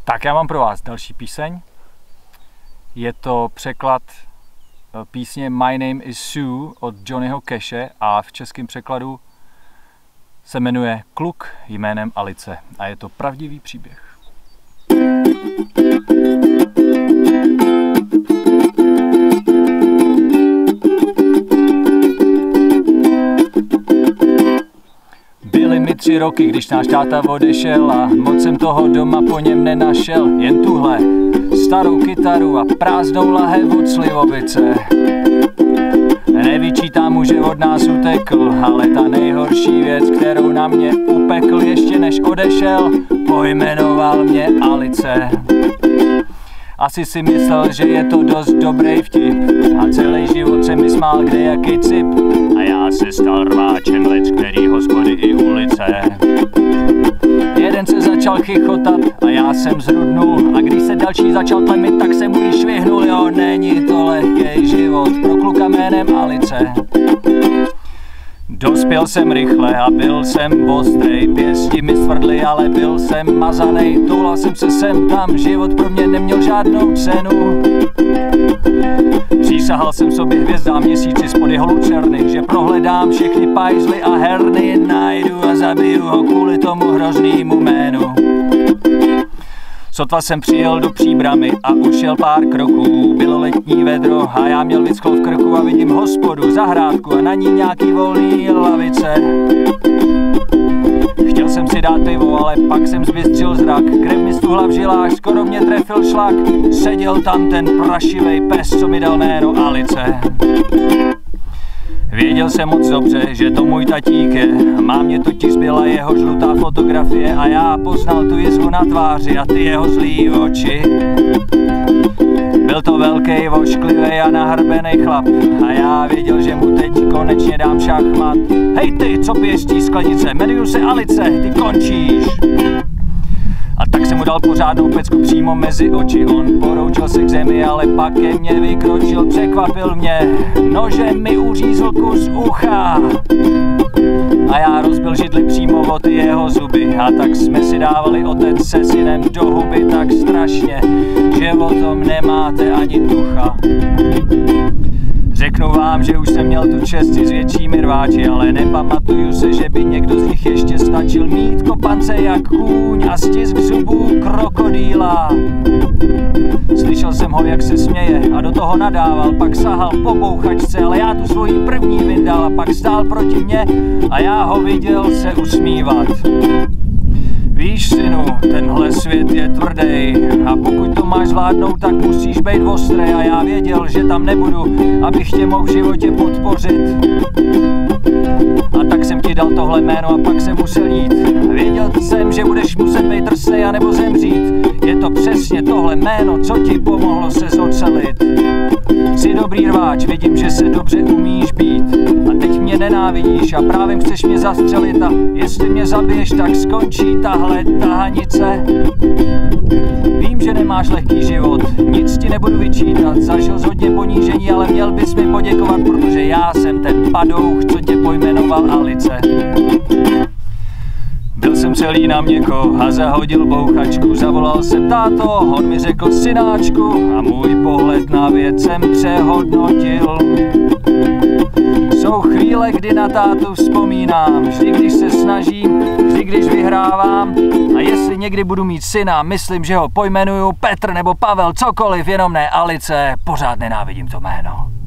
Tak já mám pro vás další píseň. Je to překlad písně My Name is Sue od Johnnyho Cashe a v českém překladu se jmenuje Kluk jménem Alice a je to pravdivý příběh. Byly mi 3 roky, když náš táta odešel a moc jsem toho doma po něm nenašel. Jen tuhle starou kytaru a prázdnou lahev od slivovice. Nevyčítám mu, že od nás utekl, ale ta nejhorší věc, kterou na mě upekl ještě než odešel, pojmenoval mě Alice. Asi si myslel, že je to dost dobrý vtip a celý život se mi smál kde jaký cip a já se stal rváčem lec, který hospody i ulice. Jeden se začal chichotat a já jsem zrudnul a když se další začal tlemit, tak jsem mu ji švihnul. Jo, není to lehkej život pro kluka jménem Alice. Dospěl jsem rychle a byl jsem ostrej, pěsti mi svrdly, ale byl jsem mazanej. Toulal jsem se sem tam, život pro mě neměl žádnou cenu. Přísahal jsem sobě hvězdám měsíci spod jeho lucerny, že prohledám všechny pajzly a herny, najdu a zabiju ho kvůli tomu hroznýmu jménu. Sotva jsem přijel do Příbramy a ušel pár kroků. Bylo letní vedro a já měl vyschlo v krku a vidím hospodu, zahrádku a na ní nějaký volný lavice. Chtěl jsem si dát pivo, ale pak jsem zbystřil zrak. Krev mi stuhla v žilách, skoro mě trefil šlak. Seděl tam ten prašivej pes, co mi dal jméno Alice. Věděl jsem moc dobře, že to můj tatík je. Mámě totiž zbyla jeho žlutá fotografie a já poznal tu jizvu na tváři a ty jeho zlý oči. Byl to velký, vošklivý a nahrbený chlap a já věděl, že mu teď konečně dám šachmat. Hej ty, co piješ z té sklenice, jmenuju se Alice, ty končíš. A tak jsem mu dal pořádnou pecku přímo mezi oči. On poroučil se k zemi, ale pak ke mně vykročil, překvapil mě. Nožem mi uřízl kus ucha. A já rozbil židli přímo o ty jeho zuby. A tak jsme si dávali otec se synem do huby tak strašně, že o tom nemáte ani tucha. Řeknu vám, že už jsem měl tu čest s většími rváči, ale nepamatuju se, že by někdo z nich ještě stačil mít kopance jak kůň a stisk zubů krokodýla. Slyšel jsem ho, jak se směje a do toho nadával, pak sahal po bouchačce, ale já tu svoji první vyndal a pak stál proti mně a já ho viděl se usmívat. Víš, synu, tenhle svět je tvrdý a pokud to máš zvládnout, tak musíš být ostrej a já věděl, že tam nebudu, abych tě mohl v životě podpořit. A tak jsem ti dal tohle jméno a pak jsem musel jít. Věděl jsem, že budeš muset být drsnej a nebo zemřít. Je to přesně tohle jméno, co ti pomohlo se zocelit. Jsi dobrý rváč, vidím, že se dobře umíš být. A teď mě nenávidíš a právě chceš mě zastřelit a jestli mě zabiješ, tak skončí tahle tahanice. Vím, že nemáš lehký život, nic ti nebudu vyčítat, zažil jsi hodně ponížení, ale měl bys mi poděkovat, protože já jsem ten padouch, co tě pojmenoval Alice. Byl jsem celý na měko a zahodil bouchačku, zavolal jsem táto, on mi řekl synáčku a můj pohled na věc jsem přehodnotil. Jsou chvíle, kdy na tátu vzpomínám, vždy když se snažím, vždy když vyhrávám a jestli někdy budu mít syna, myslím, že ho pojmenuju Petr nebo Pavel, cokoliv, jenom ne Alice, pořád nenávidím to jméno.